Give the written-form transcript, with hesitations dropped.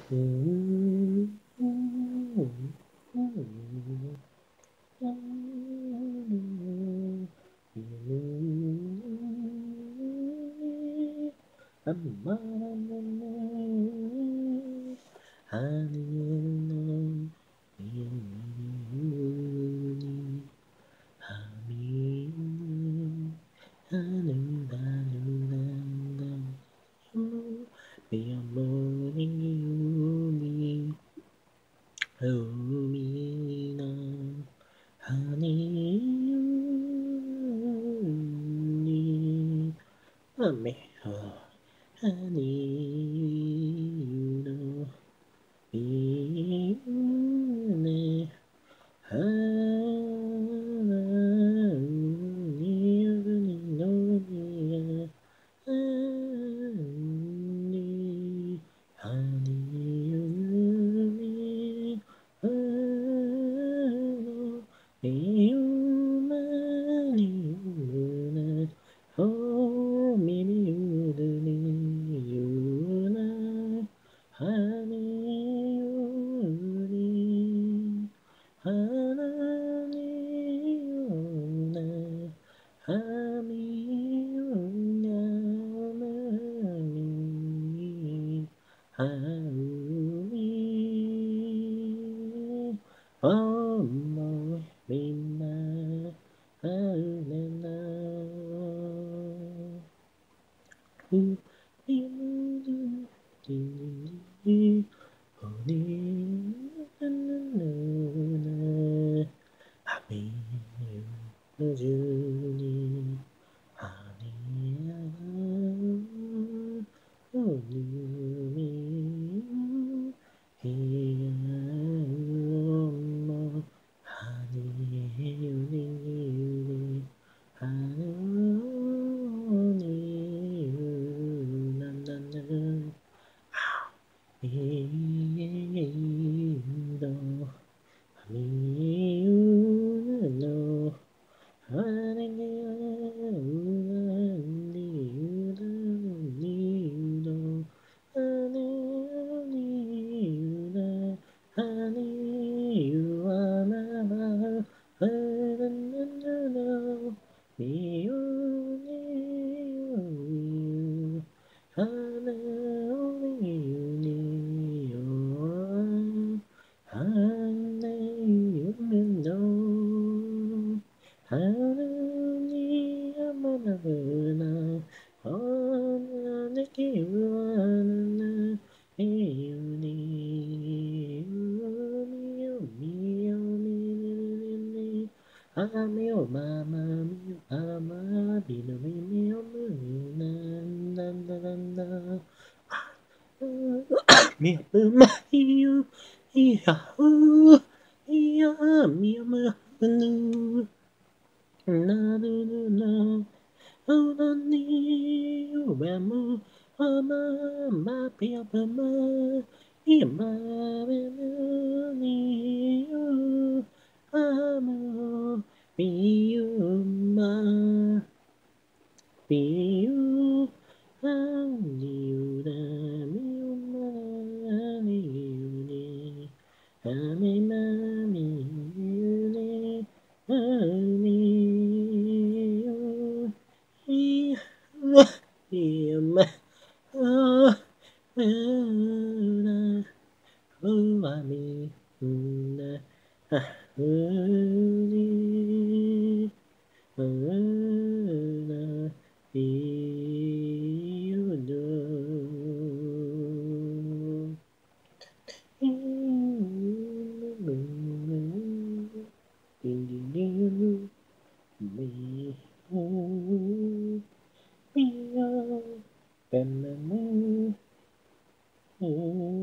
海の羽に雨を羽のみね花にのみやに羽にあのゆまにむなお耳うるにゆなはにゆにはなにゆなはみゆなまみはうみ思いみんなあれなうゆるにほにななはみゆじゅにはにあうにみひやうもはにゆにゆにはにゆなななみどみゆのはねにゅにゆにゆのはねにゆなはにゆはなはななななみゆにゆはなにゆによはねゆのはにやまなぶなはなねきゅわなみゆにゆみよみよみにあみよままみよあまびのみみよむみなんだんだんだんだみよむまいよいやういやみよむぬなるるなうなにゆべむあままぴよぷまいまべむにゆあむみゆまびゆあにゆだみゆまにゆにあみまみゆにあみゆいやいやまあなうわみんなあうにあないよのいんみほみやべめむ